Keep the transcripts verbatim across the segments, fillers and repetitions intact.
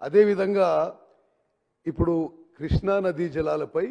అదే విధంగా ఇప్పుడు కృష్ణా నదీ జలాలపై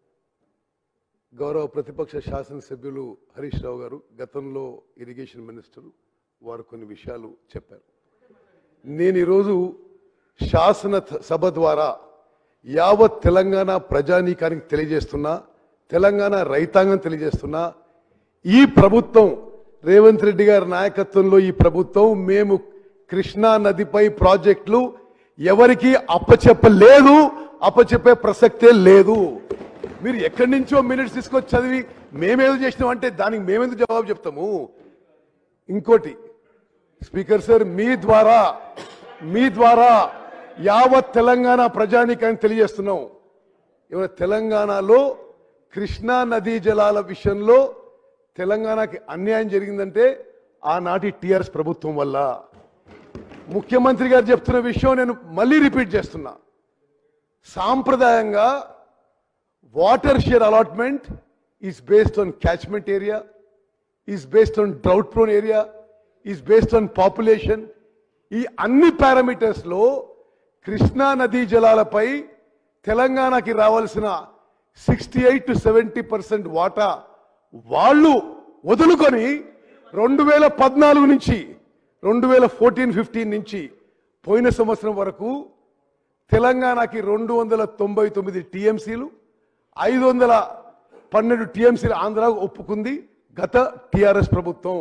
గౌరవ ప్రతిపక్ష శాసనసభ్యులు హరీష్ రావు గారు గతంలో ఇరిగేషన్ మినిస్టర్ వారు కొన్ని విషయాలు చెప్పారు. నేను ఈరోజు శాసన సభ ద్వారా యావత్ తెలంగాణ ప్రజానీకానికి తెలియజేస్తున్నా, తెలంగాణ రైతాంగం తెలియజేస్తున్నా, ఈ ప్రభుత్వం రేవంత్ రెడ్డి గారి నాయకత్వంలో ఈ ప్రభుత్వం మేము కృష్ణా నదిపై ప్రాజెక్టులు ఎవరికి అప్పచెప్పలేదు, అప్పచెప్పే ప్రసక్తే లేదు. మీరు ఎక్కడి నుంచో మినిట్స్ తీసుకొచ్చి చదివి మేమేదో చేసినాం అంటే దానికి మేమెందుకు జవాబు చెప్తాము. ఇంకోటి స్పీకర్ సార్, మీ ద్వారా మీ ద్వారా యావత్ తెలంగాణ ప్రజానీకాన్ని తెలియజేస్తున్నాం. ఏమైనా తెలంగాణలో కృష్ణా నదీ జలాల విషయంలో తెలంగాణకి అన్యాయం జరిగిందంటే ఆనాటి టీఆర్ఎస్ ప్రభుత్వం వల్ల. ముఖ్యమంత్రి గారు చెప్తున్న విషయం నేను మళ్ళీ రిపీట్ చేస్తున్నా. సాంప్రదాయంగా water share allotment is based on catchment area, is based on drought prone area, is based on population. ఈ అన్ని పారామీటర్స్ లో కృష్ణా నదీ జలాలపై తెలంగాణకి రావాల్సిన sixty eight to seventy percent వాటా వాళ్ళు వదులుకొని రెండు వేల పద్నాలుగు నుంచి రెండు వేల ఫోర్టీన్ ఫిఫ్టీన్ నుంచి పోయిన సంవత్సరం వరకు తెలంగాణకి రెండు వందల తొంభై తొమ్మిది టీఎంసీలు, ఐదు వందల పన్నెండు టీఎంసీలు ఆంధ్ర ఒప్పుకుంది గత టిఆర్ఎస్ ప్రభుత్వం.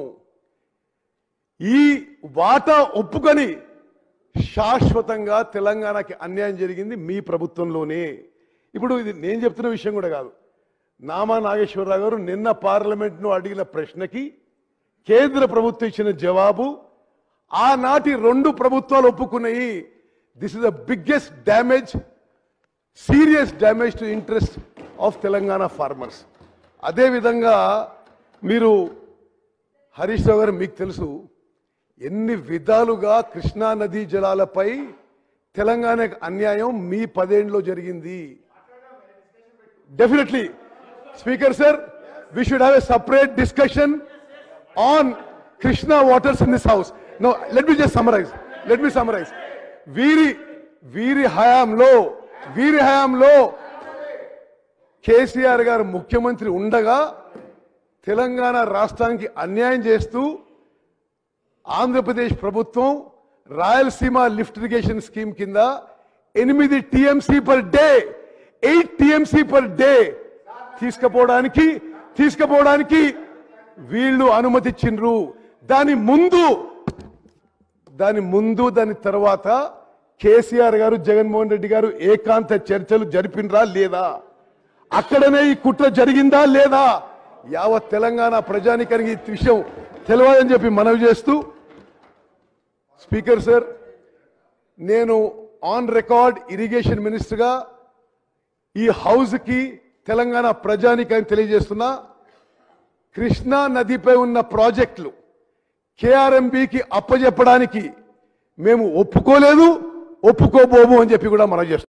ఈ వాటా ఒప్పుకొని శాశ్వతంగా తెలంగాణకి అన్యాయం జరిగింది మీ ప్రభుత్వంలోనే. ఇప్పుడు ఇది నేను చెప్తున్న విషయం కూడా కాదు. నామా నాగేశ్వరరావు గారు నిన్న పార్లమెంట్ను అడిగిన ప్రశ్నకి కేంద్ర ప్రభుత్వం ఇచ్చిన జవాబు ఆనాటి రెండు ప్రభుత్వాలు ఒప్పుకున్నాయి. This is the biggest damage, serious damage to interest of Telangana farmers. అదేవిధంగా మీరు హరీష్ రావు గారు, మీకు తెలుసు ఎన్ని విధాలుగా కృష్ణా నదీ జలాలపై తెలంగాణకు అన్యాయం మీ పదేండ్లో జరిగింది. Definitely speaker sir, we should have a separate discussion on Krishna waters in this house. Now let me just summarize. Let me summarize. వీరి వీరి హయాంలో వీరి హయాంలో కేసీఆర్ గారు ముఖ్యమంత్రి ఉండగా తెలంగాణ రాష్ట్రానికి అన్యాయం చేస్తూ ఆంధ్రప్రదేశ్ ప్రభుత్వం రాయలసీమ లిఫ్ట్ ఇరిగేషన్ స్కీమ్ కింద ఎనిమిది TMC per day eight TMC per day తీసుకుపోవడానికి తీసుకుపోవడానికి వీళ్ళు అనుమతిచ్చిండ్రు. దాని ముందు దాని ముందు దాని తర్వాత కేసీఆర్ గారు జగన్మోహన్ రెడ్డి గారు ఏకాంత చర్చలు జరిపినరా లేదా? అక్కడనే ఈ కుట్ర జరిగిందా లేదా? యావత్ తెలంగాణ ప్రజానికానికి ఈ విషయం తెలియదని చెప్పి మనవి చేస్తూ, స్పీకర్ సార్, నేను ఆన్ రికార్డ్ ఇరిగేషన్ మినిస్టర్గా ఈ హౌస్కి తెలంగాణ ప్రజానికాన్ని తెలియజేస్తున్నా, కృష్ణా నదిపై ఉన్న ప్రాజెక్టులు కేఆర్ఎంబీకి అప్పజెప్పడానికి మేము ఒప్పుకోలేదు, ఒప్పుకోబోము అని చెప్పి కూడా మనం చేస్తున్నాం.